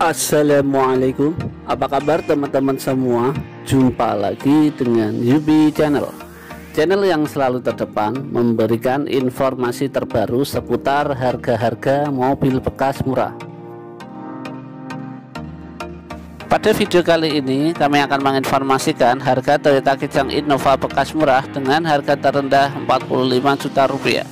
Assalamualaikum, apa kabar teman-teman semua? Jumpa lagi dengan Yubi Channel, channel yang selalu terdepan memberikan informasi terbaru seputar harga-harga mobil bekas murah. Pada video kali ini kami akan menginformasikan harga Toyota Kijang Innova bekas murah dengan harga terendah 45 juta rupiah.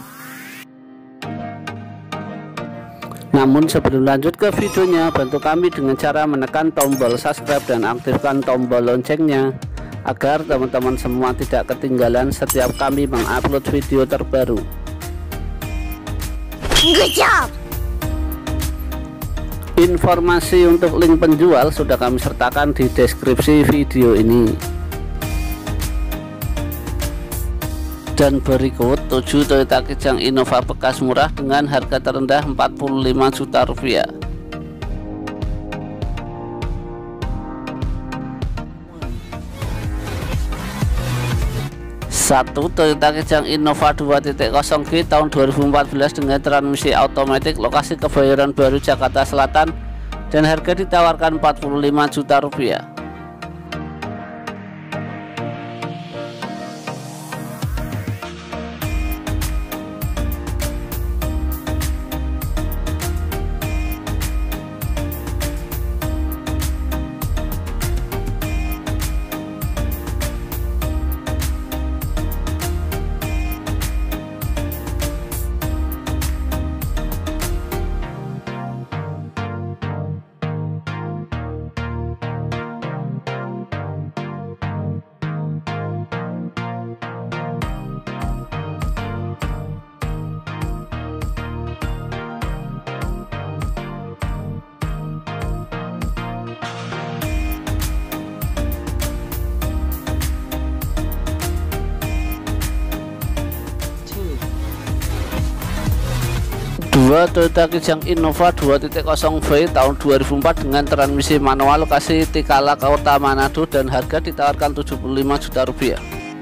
Namun sebelum lanjut ke videonya, bantu kami dengan cara menekan tombol subscribe dan aktifkan tombol loncengnya agar teman-teman semua tidak ketinggalan setiap kami mengupload video terbaru. Good job. Informasi untuk link penjual sudah kami sertakan di deskripsi video ini. Dan berikut 7 Toyota Kijang Innova bekas murah dengan harga terendah 45 juta rupiah. 1. Toyota Kijang Innova 2.0G tahun 2014 dengan transmisi otomatis, lokasi Kebayoran Baru, Jakarta Selatan, dan harga ditawarkan 45 juta rupiah. 2. Toyota Kijang Innova 2.0V tahun 2004 dengan transmisi manual, lokasi Tikala, Kota Manado, dan harga ditawarkan 75 juta rupiah.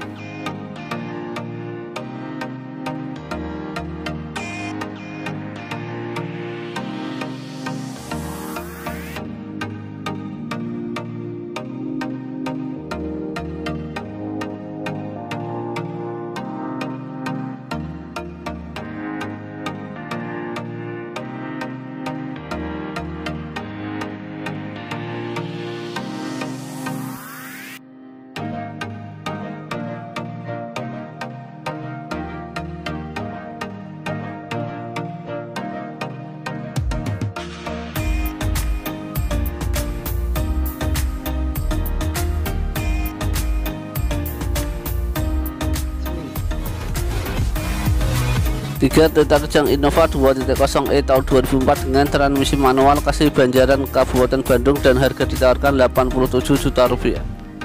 Tiga, Toyota Kijang Innova 2.0E tahun 2004 dengan transmisi manual, lokasi Banjaran, Kabupaten Bandung, dan harga ditawarkan 87 juta rupiah.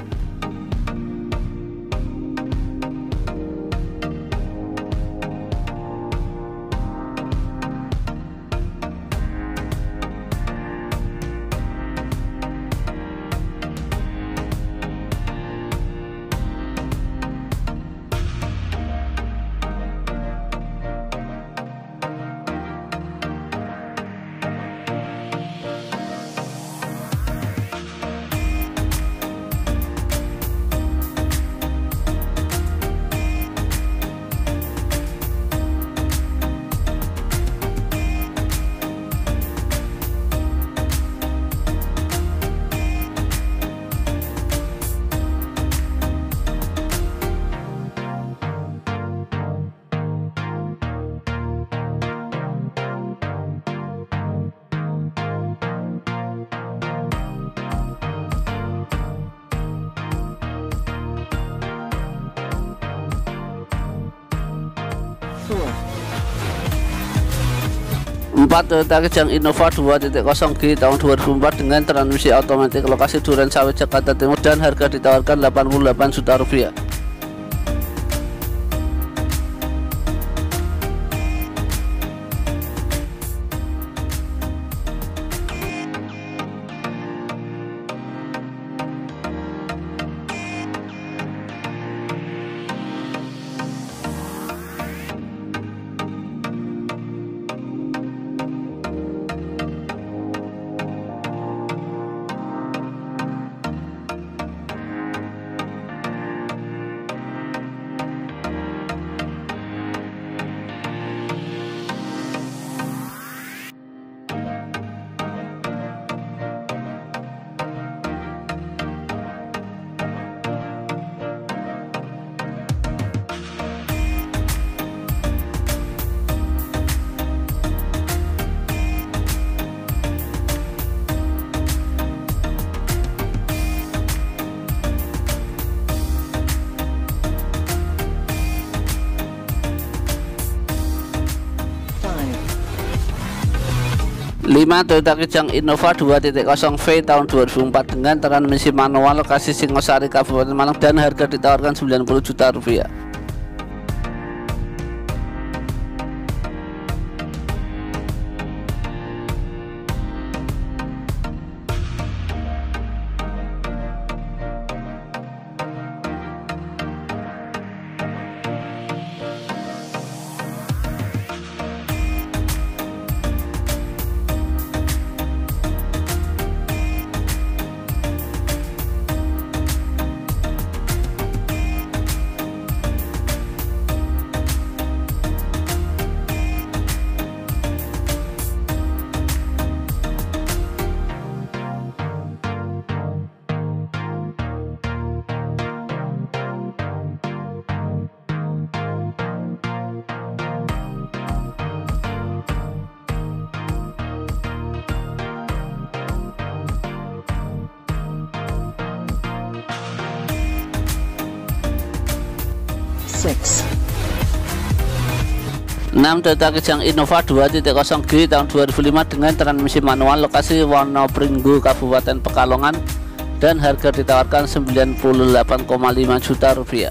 Empat, Toyota Kijang Innova 2.0G tahun 2004 dengan transmisi otomatis, lokasi Duren Sawit, Jakarta Timur, dan harga ditawarkan 88 juta rupiah. 5 Toyota Kijang Innova 2.0 V tahun 2004 dengan transmisi manual, lokasi Singosari Kabupaten Malang, dan harga ditawarkan 90 juta rupiah. Six. 6 Toyota Kijang Innova 2.0 G tahun 2005 dengan transmisi manual, lokasi Wonopringgo Kabupaten Pekalongan, dan harga ditawarkan 98,5 juta rupiah.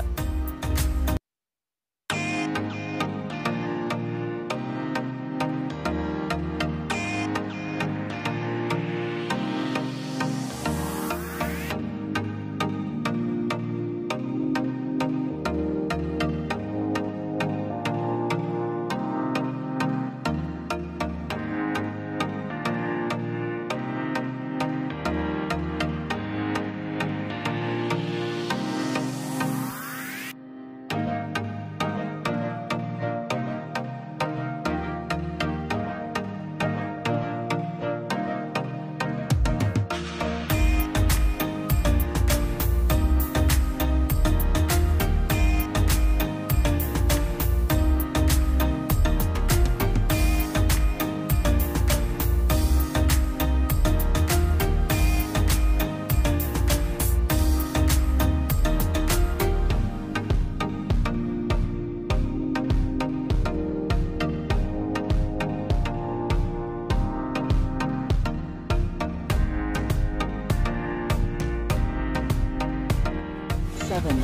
Seven.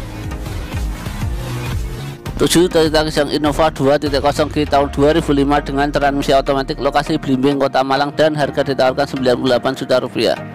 7 Toyota Kijang Innova 2.0 G tahun 2005 dengan transmisi otomatis, lokasi Blimbing Kota Malang, dan harga ditawarkan 98 juta rupiah.